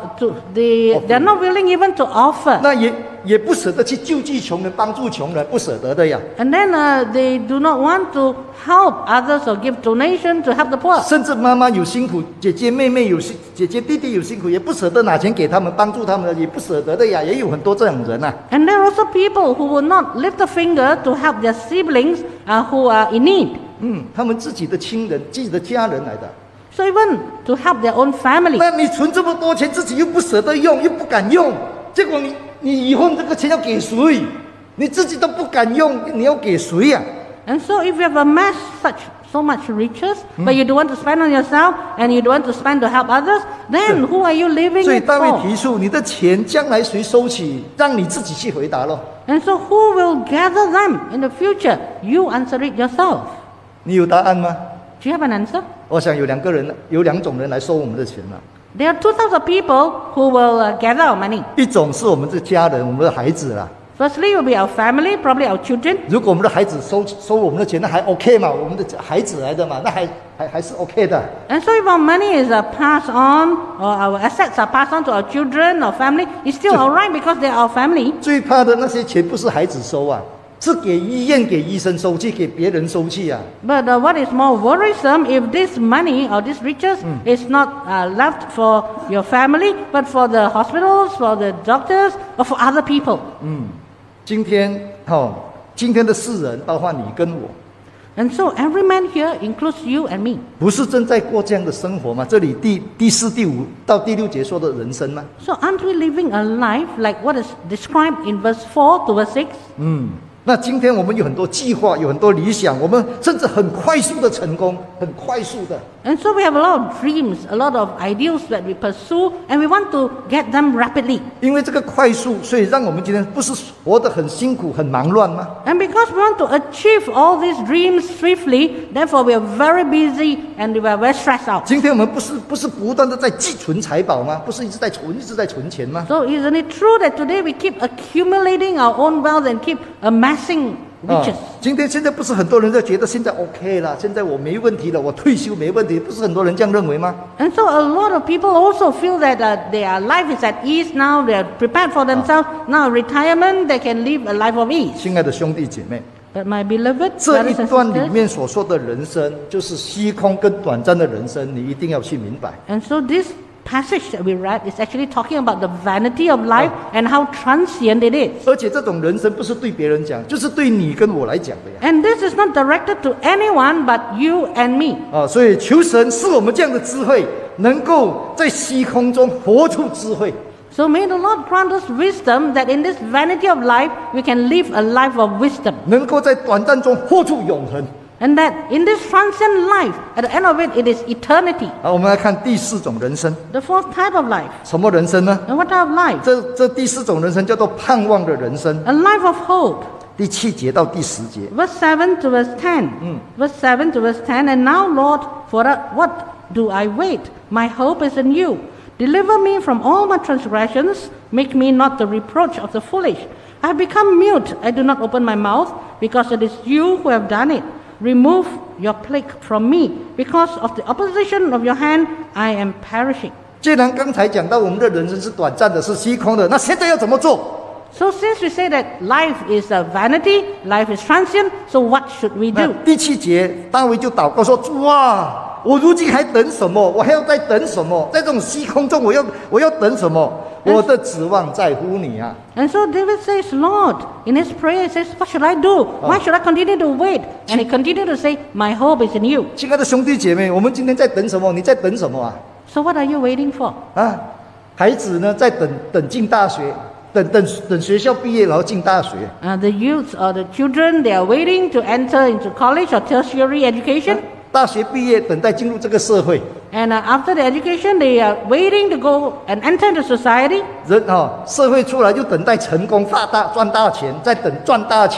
they are not willing even to offer. 那也不舍得去救济穷人，帮助穷人，不舍得的呀。 And then they do not want to help others or give donation to help the poor. 甚至妈妈有辛苦，姐姐妹妹有辛，姐姐弟弟有辛苦，也不舍得拿钱给他们，帮助他们的，也不舍得的呀，也有很多这种人啊。 And there are also people who will not lift a finger to help their siblings who are in need. 他们自己的亲人、自己的家人来的。 So even to help their own family. 那你存这么多钱，自己又不舍得用，又不敢用，结果你以后这个钱要给谁？你自己都不敢用，你要给谁呀、 And so if you have amassed so much riches, but you don't want to spend on yourself and you don't want to spend to help others, then who are you leaving 所以 it 大卫 for? 提出，你的钱将来谁收起，让你自己去回答咯。 And so who will gather them in the future? You answer it yourself. 你有答案吗？ Do you have an answer? 我想有两种人来收我们的钱了。 There are two types of people who will gather our money. 一种是我们的家人，我们的孩子啦。 Firstly, will be our family, probably our children. 如果我们的孩子收我们的钱，那还 OK 嘛？我们的孩子来的嘛，那还是 OK 的。 And so if our money is passed on, or our assets are passed on to our children or family, it's still alright because they are our family. 最怕的那些钱不是孩子收啊，是给医院、给医生收去，给别人收去啊。 But what is more worrisome, if this money or this riches is not left for your family, but for the hospitals, for the doctors, or for other people. 今天的世人，包括你跟我， And so every man here includes you and me. 不是正在过这样的生活吗？这里第4、第5到第6节说的人生吗？ So aren't we living a life like what is described in verse 4 to verse 6? 那今天我们有很多计划，有很多理想，我们甚至很快速的成功，很快速的。 And so we have a lot of dreams, a lot of ideals that we pursue, and we want to get them rapidly. 因为这个快速，所以让我们今天不是活得很辛苦、很忙乱吗？ And because we want to achieve all these dreams swiftly, therefore we are very busy and we are very stressed out. 今天我们不是不断的在积存财宝吗？不是一直在存钱吗？ So isn't it true that today we keep accumulating our own wealth and keep amassing riches? 今天现在不是很多人在觉得现在 OK 了，现在我没问题了，我退休没问题，不是很多人这样认为吗？ And so a lot of people also feel that their life is at ease now, they are prepared for themselves. Now retirement, they can live a life of ease. 亲爱的兄弟姐妹， But my beloved 这一 brothers and 段里 sisters, 面所说的人生，就是虚空跟短暂的人生，你一定要去明白。 and so this passage that we read is actually talking about the vanity of life and how transient it is. 而且这种人生不是对别人讲，就是对你跟我来讲的呀。 And this is not directed to anyone but you and me. 所以求神赐我们这样的智慧，能够在虚空中活出智慧。 So may the Lord grant us wisdom that in this vanity of life we can live a life of wisdom. 能够在短暂中活出永恒。 And that in this transient life, at the end of it, it is eternity. 好，我们来看第4种人生， The fourth type of life. 什么人生呢？ And what type of life? 这第4种人生叫做盼望的人生。 A life of hope. 第7节到第10节， Verse 7 to verse 10. Verse 7 to verse 10. And now, Lord, for what do I wait? My hope is in you. Deliver me from all my transgressions. Make me not the reproach of the foolish. I have become mute. I do not open my mouth because it is you who have done it. Remove your plague from me. Because of the opposition of your hand, I am perishing. 既然刚才讲到我们的人生是短暂的，是虚空的，那现在要怎么做？ So since we say that life is a vanity, life is transient, so what should we 那 do? 第7节，大卫就祷告说：“主啊，我如今还等什么？我还要再等什么？在这种虚空中，我要等什么？我的指望在乎你啊！” And so David says, Lord, in his prayer, he says, what should I do? Why should I continue to wait? And he continued to say, my hope is in you. 亲爱的兄弟姐妹，我们今天在等什么？你在等什么啊？ So what are you waiting for? 孩子呢，在等进大学，等学校毕业，然后进大学。 The youth or the children, they are waiting to enter into college or tertiary education. 大学毕业，等待进入这个社会。 And after the education, they are waiting to go and enter into society. 社会出来就等待成功，赚大钱，再等赚大钱。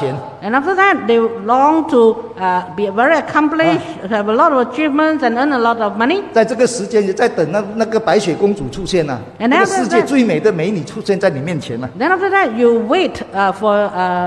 And after that, they long to be very accomplished, have a lot of achievements, and earn a lot of money. 在这个时间也在等那个白雪公主出现呐、 And 那个 after 世界 that- 最美的美女出现在你面前了、 Then after that, you wait for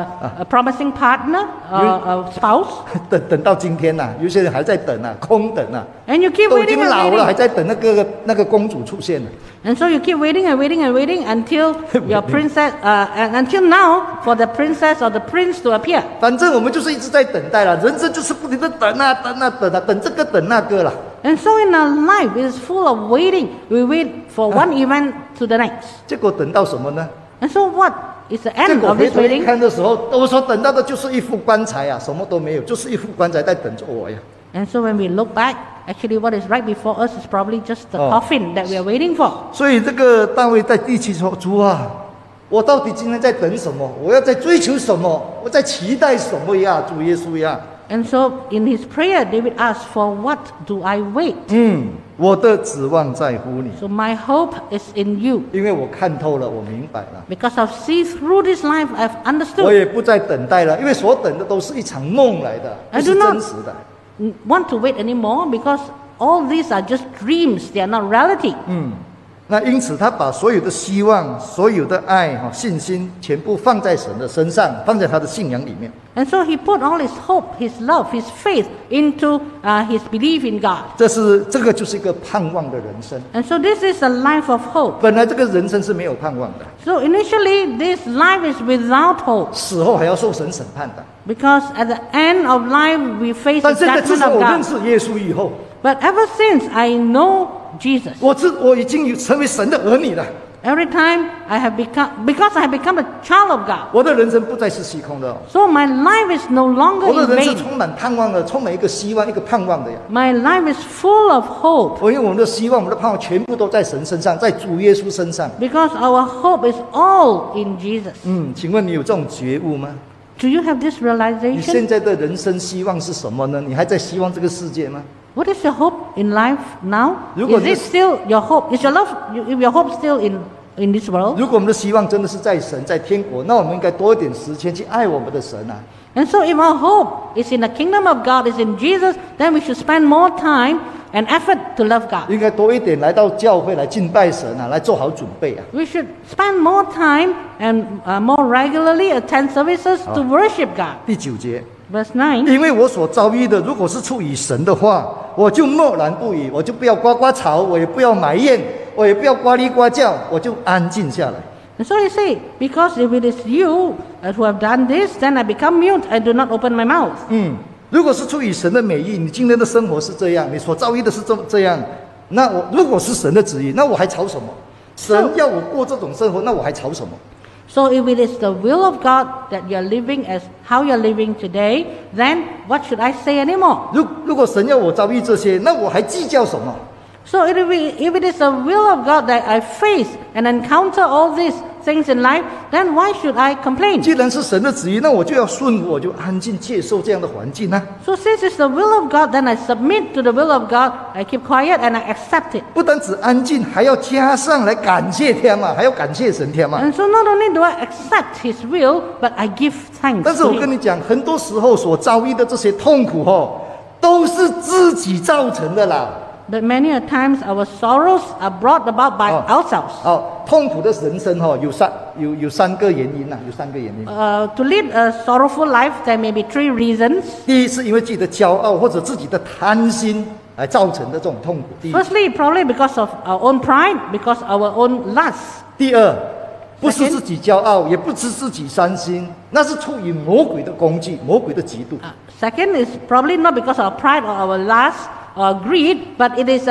a promising partner, a spouse, 等到今天呐、有些人还在等啊，空等啊， and you keep 都已 waiting 经 and 老了，还 waiting. 在等那个公主出现呢。 And so you keep waiting and waiting and waiting until your princess, and until now, for the princess or the prince to appear. 反正我们就是一直在等待了，人生就是不停的等啊等啊等啊，等这个等那个了。 And so in our life, it is full of waiting. We wait for one event to the next. 结果等到什么呢？ And so what is the 结 end 果 of 回 this 头一 waiting? 看的时候，我所等到的就是一副棺材啊，什么都没有，就是一副棺材在等着我呀。 And so when we look back, actually what is right before us is probably just the Oh. coffin that we are waiting for. 所以这个大卫在第七说：“主啊，我到底今天在等什么？我要在追求什么？我在期待什么呀？主耶稣呀！ And so in his prayer, David asked, for what do I wait? 我的指望在乎你， So my hope is in you. 因为我看透了，我明白了， Because I've seen through this life, I've 我 understood. 也不再等待了，因为所等的都是一场梦来的，不 I 是 do not 真实的。 Want to wait anymore because all these are just dreams. They are not reality. 那因此，他把所有的希望、所有的爱、信心，全部放在神的身上，放在他的信仰里面。 And so he put all his hope, his love, his faith into his belief in God. 这个就是一个盼望的人生。 And so this is a life of hope. 本来这个人生是没有盼望的， So initially, this life is without hope 死后还要受神审判的。 because at the end of life, we face 但 the 现在自 judgment 从 of 我认 God. 识耶稣以后， But ever since I know Jesus, 我已经成为神的儿女了。 every time I have become, because I have become a child of God, 我的人生不再是虚空的、哦， so my life is no longer 我的 in 人是 vain. 充满盼望的，充满一个希望、一个盼望的呀。 My life is full of hope 因为我们的希望、我们的盼望全部都在神身上，在主耶稣身上。 because our hope is all in Jesus. 请问你有这种觉悟吗？ Do you have this 你 realization? 现在的人生希望是什么呢？你还在希望这个世界吗？ What is your hope in life now? 如果 Is 你 it still your hope? Is your love, if your hope still in this world? 如果我们的希望真的是在神、在天国，那我们应该多一点时间去爱我们的神啊！ And so if our hope is in the kingdom of God, is in Jesus, then we should spend more time and effort to love God. 应该多一点来到教会来敬拜神啊，来做好准备啊！ We should spend more time and more regularly attend services to worship God. 第9节， Verse 9. 因为我所遭遇的，如果是出于神的话，我就默然不语，我就不要呱呱吵，我也不要埋怨，我也不要呱哩呱叫，我就安静下来。 And so he said, because if it is you who have done this, then I become mute. I do not open my mouth. 如果是出于神的美意，你今天的生活是这样，你所遭遇的是这样，那如果是神的旨意，那我还吵什么？神要我过这种生活，那我还吵什么？ So if it is the will of God that you're living as how you're living today, then what should I say anymore? 如果神要我遭遇这些，那我还计较什么？ So if it is the will of God that I face and encounter all these things in life, then why should I complain? 既然是神的旨意，那我就要顺服，我就安静接受这样的环境啊！ So since it's the will of God, then I submit to the will of God, I keep quiet and I accept it. 不单只安静，还要加上来感谢天嘛，还要感谢神天嘛。 And so not only do I accept His will, but I give thanks 但是 to 我跟 Him. 你讲，很多时候所遭遇的这些痛苦都是自己造成的啦。 But many a times our sorrows are brought about by ourselves. 痛苦的人生有三个原因呐，有3个原因。 To lead a sorrowful life, there may be 3 reasons. 第一是因为自己的骄傲或者自己的贪心来造成的这种痛苦。第一， Firstly, probably because of our own pride, because our own lust. 第二，不是自己骄傲，也不是自己伤心，那是出于魔鬼的攻击、魔鬼的嫉妒。 Second is probably not because of our pride or our lust or greed, but it is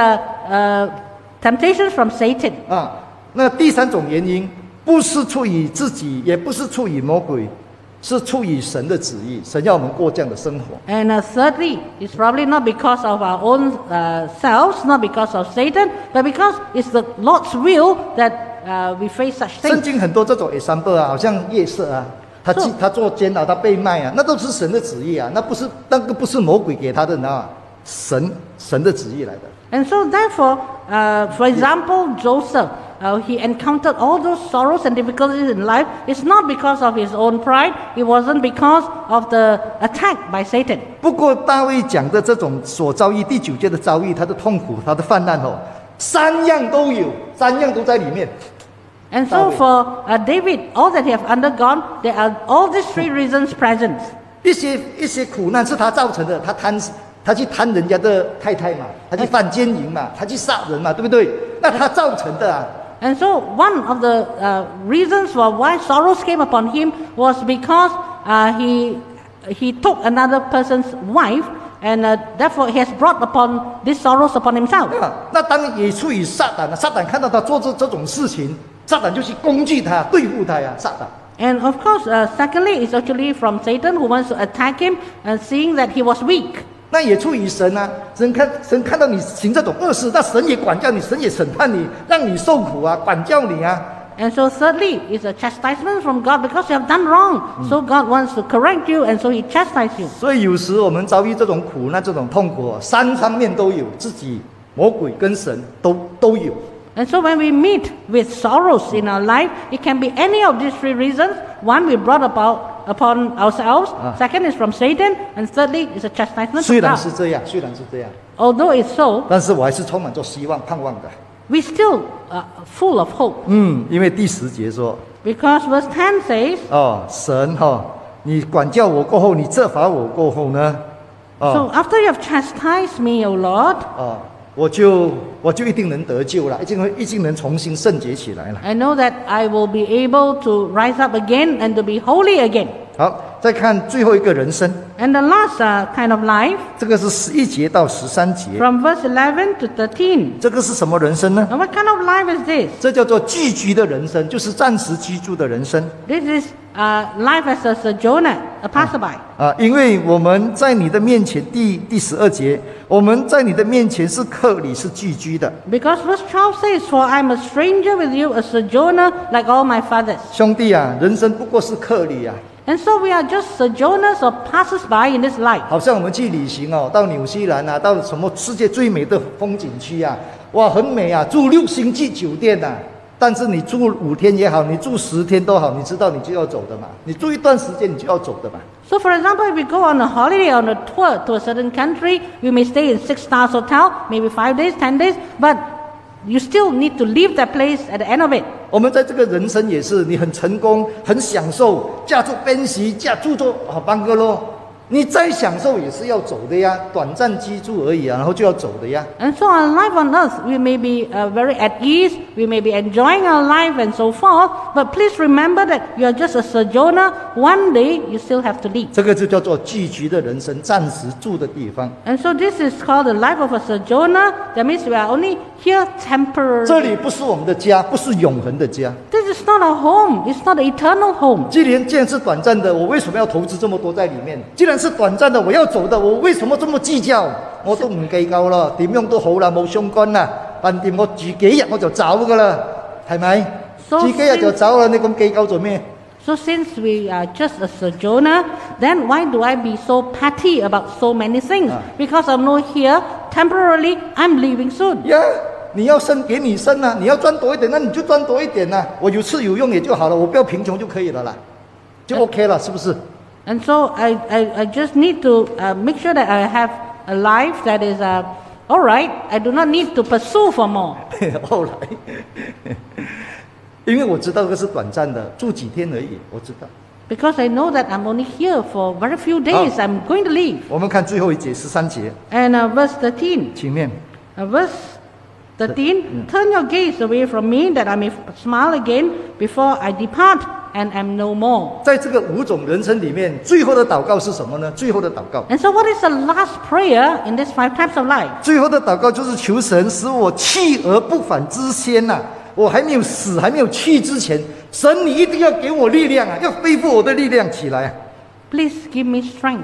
a temptation from Satan. 那第3种原因，不是出于自己，也不是出于魔鬼，是出于神的旨意。神要我们过这样的生活。 And thirdly, it's probably not because of our own selves, not because of Satan, but because it's the Lord's will that we face such 圣 things. 经很多这种example啊，好像夜色啊，他做监啊，他被卖啊，那都是神的旨意啊，那个不是魔鬼给他的，你知道吗？神的旨意来的。 And so therefore, for example, Joseph, he encountered all those sorrows and difficulties in life, it's not because of his own pride, it wasn't because of the attack by Satan. 不过大卫讲的这种所遭遇第9节的遭遇，他的痛苦，他的患难3样都有，3样都在里面。 And so for David, all that he have undergone, there are all these 3 reasons present. 一些苦难是他造成的，他去贪人家的太太嘛，他去犯奸淫嘛，他去杀人嘛，对不对？那他造成的啊。 And so one of the reasons for why sorrows came upon him was because he took another person's wife, and therefore he has brought upon these sorrows upon himself. 那当然也出于撒旦啊，撒旦看到他做这种事情，撒旦就去攻击他，对付他呀，撒旦。 And of course, secondly, it's actually from Satan who wants to attack him, and seeing that he was weak. 那也出于神啊，神看到你行这种恶事，那神也管教你，神也审判你，让你受苦啊，管教你啊。 And so thirdly, it's a chastisement from God because you have done wrong. So God wants to correct you, and so He chastises you. 所以有时我们遭遇这种苦难、这种痛苦，3方面都有，自己、魔鬼跟神都有。 And so when we meet with sorrows in our life, it can be any of these 3 reasons. One, we brought upon ourselves. Second is from Satan. And thirdly, is a chastisement 虽 from 然 God. 是这样，虽然是这样， Although it's so, 但是我还是充满着希望、盼望的。 we still full of hope. 因为第10节说， Because verse 10 says, 神你管教我过后，你责罚我过后呢， So after you have chastised me, O Lord, 我就一定能得救了，一定能重新圣洁起来了。 I know that I will be able to rise up again and to be holy again. 好，再看最后一个人生， And the last kind of life, 这个是11节到13节， from verse 11 to 13. 这个是什么人生呢？ Now what kind of life is this? 这叫做寄居的人生，就是暂时居住的人生。 This is life as a sojourner, a passerby. 因为我们在你的面前，第12节，我们在你的面前是客旅，是寄居的。 Because verse 12 says, For I am a stranger with you, a sojourner like all my fathers. 兄弟啊，人生不过是客旅啊， And so we are just sojourners or passers-by in this life. 好像我们去旅行到纽西兰啊，到什么世界最美的风景区啊，哇，很美啊，住6星级酒店啊。但是你住5天也好，你住10天都好，你知道你就要走的嘛，你住一段时间你就要走的嘛。 So for example, if we go on a holiday, on a tour to a certain country, we may stay in 6-star hotel, maybe 5 days, 10 days, but you still need to leave that place at the end of it. 我们在这个人生也是，你很成功，很享受，嫁住宾席，住做班哥咯。你再享受也是要走的呀，短暂居住而已啊，然后就要走的呀。 And so our life on earth, we may be very at ease, we may be enjoying our life and so forth, but please remember that you are just a sojourner. One day you still have to leave. 这个就叫做寄居的人生，暂时住的地方。 And so this is called the life of a sojourner. That means we are only here 这 temporarily. 里不是我们的家，不是永恒的家。 This is not our home. It's not an eternal home. 既然是短暂的，我为什么要投资这么多在里面？既然是短暂的，我要走的，我为什么这么计較？我都唔計較啦，點樣都好啦，冇相干啦。飯店我住幾日我就走噶啦，係咪？ So 住幾日就走啦，你咁計較做咩？ So since we are just a sojourner, then why do I be so petty about so many things? Because I'm not here temporarily, I'm leaving soon. 呀，你要生给你生啊，你要赚多一点，那你就赚多一点啊。我有吃有用也就好了，我不要贫穷就可以了啦，就 OK 了，是不是？ And so I just need to make sure that I have a life that is all right. I do not need to pursue for more. 后来，因为我知道这个是短暂的，住几天而已，我知道。 Because I know that I'm only here for very few days. I'm going to leave. 我们看最后一节13节， And verse 13. 前面 Verse 13. Turn your gaze away from me that I may smile again before I depart and am no more. 在这个5种人生里面，最后的祷告是什么呢？最后的祷告， And so what is the last prayer in these 5 types of life? 最后的祷告就是求神使我去而不返之先呐、我还没有死，还没有去之前，神你一定要给我力量啊，要恢复我的力量起来啊！ Please give me strength.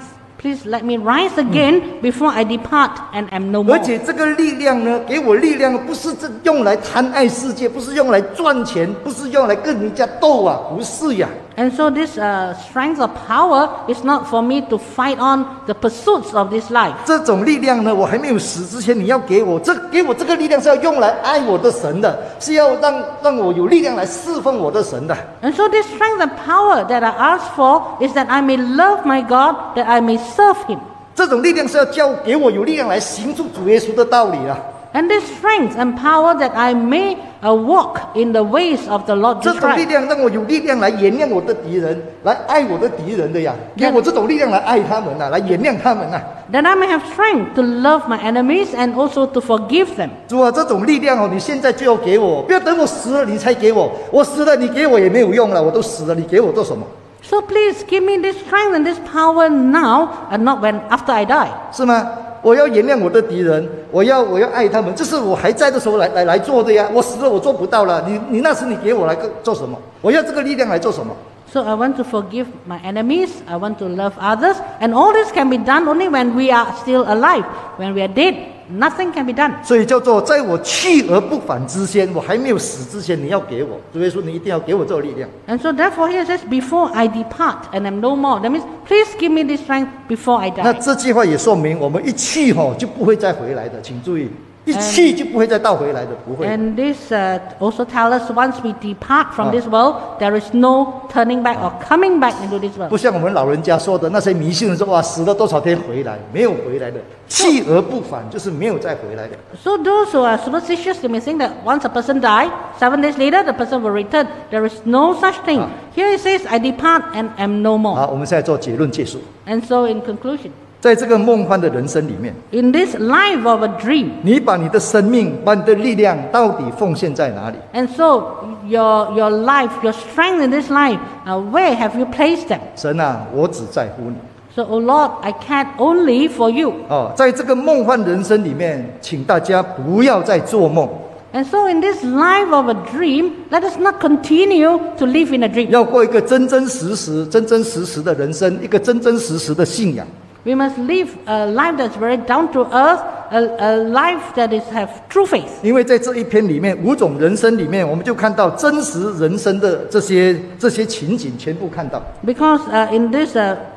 Please let me rise again before I depart and am no more. 而且这个力量呢，给我力量不是用来贪爱世界，不是用来赚钱，不是用来跟人家斗啊，不是呀。 And so this strength of power is not for me to fight on the pursuits of this life. 这种力量呢，我还没有死之前，你要给我这个力量是要用来爱我的神的，是要让我有力量来侍奉我的神的。 And so this strength and power that I ask for is that I may love my God, that I may serve Him. 这种力量是要给我有力量来行出主耶稣的道理啊。 And this strength and power that I may walk in the ways of the Lord 这 Jesus 种力 Christ. 量让我有力量来原谅我的敌人，来爱我的敌人的呀。给我这种力量来爱他们啊，来原谅他们啊。 That I may have strength to love my enemies and also to forgive them. 主啊，这种力量哦，你现在就要给我，不要等我死了你才给我。我死了你给我也没有用了，我都死了，你给我做什么？ So please give me this strength and this power now and not when after I die. 是吗？我要原谅我的敌人，我要爱他们，这是我还在的时候来做的呀。我死了我做不到了，你那时你给我来做什么？我要这个力量来做什么？ So I want to forgive my enemies, I want to love others, and all this can be done only when we are still alive. When we are dead, nothing can be done. 所以叫做在我去而不返之前，我还没有死之前，你要给我。主耶稣，你一定要给我这个力量。 And so therefore here it says, before I depart and am no more. That means, please give me this strength before I 那 die. 这句话也说明，我们一去就不会再回来的，请注意，一去就不会再倒回来的，不会。 And this also tells us once we depart from this world, there is no turning back or coming back into this 不 world. 像我们老人家说的那些迷信人说哇，死了多少天回来，没有回来的，去而不返就是没有再回来的。 So those who are superstitious, they may think that once a person dies, 7 days later the person will return. There is no such thing. Here it says, I depart and am no 好， more. 我们现在做结论结束。 And so in conclusion, 在这个梦幻的人生里面， in this life of a dream, 你把你的生命、把你的力量到底奉献在哪里？ and so your life, your strength in this life, where have you placed them? 神啊，我只在乎你。 So, oh Lord, I care only for you. 在这个梦幻人生里面，请大家不要再做梦， And so in this life of a dream, let us not continue to live in a dream. 要过一个真真实实的人生，一个真真实实的信仰。 We must live a life that's very down to earth, a life that is have true faith. 因为在这一篇里面，5种人生里面，我们就看到真实人生的这些情景，全部看到。 Because in this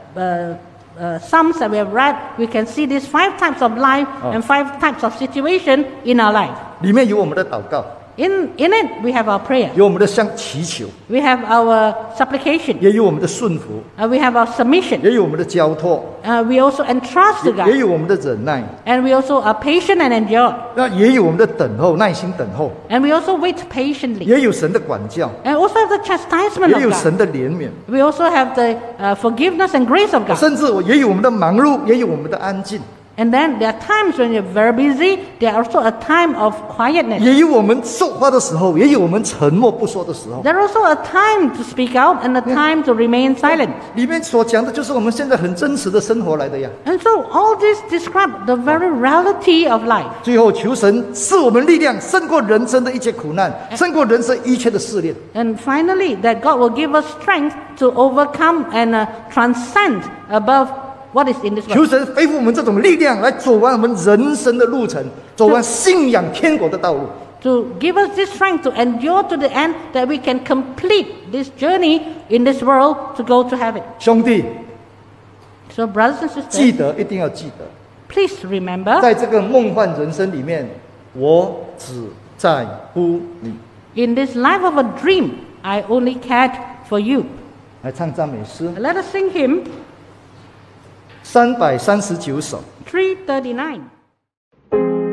Psalms that we have read, we can see these 5 types of life and 5 types of situation in our life. 里面有我们的祷告， In it, we have our prayer. 有我们的向祈求， We have our supplication. 也有我们的顺服， We have our submission. 也有我们的交托， We also entrust to 也 God. 有我们的忍耐， And we also are patient and endure. 那也有我们的等候，耐心等候， And we also wait patiently. 也有神的管教， And also have the chastisement 也 of 有 God. 神的怜悯， We also have the forgiveness and grace of God. 甚至也有我们的忙碌，也有我们的安静， And then there are times when you're very busy. There are also a time of quietness. 也有我们说话的时候，也有我们沉默不说的时候。 There also a time to speak out and a time to remain silent. 里面所讲的就是我们现在很真实的生活来的呀。 And so all this describe the very reality of life. 最后求神赐我们力量，胜过人生的一切苦难，胜过人生一切的试炼。 And finally, that God will give us strength to overcome and transcend above what is in this 求 world. 神恢复我们这种力量，来走完我们人生的路程，走完信仰天国的道路。 To give us this strength to endure to the end, that we can complete this journey in this world to go to heaven. 兄弟， So brothers and 记 sisters, 得一定要记得， please remember, 在这个梦幻人生里面，我只在乎你。 in this life of a dream, I only cared for you. 来唱赞美诗 Let us sing hymn 339首。 339.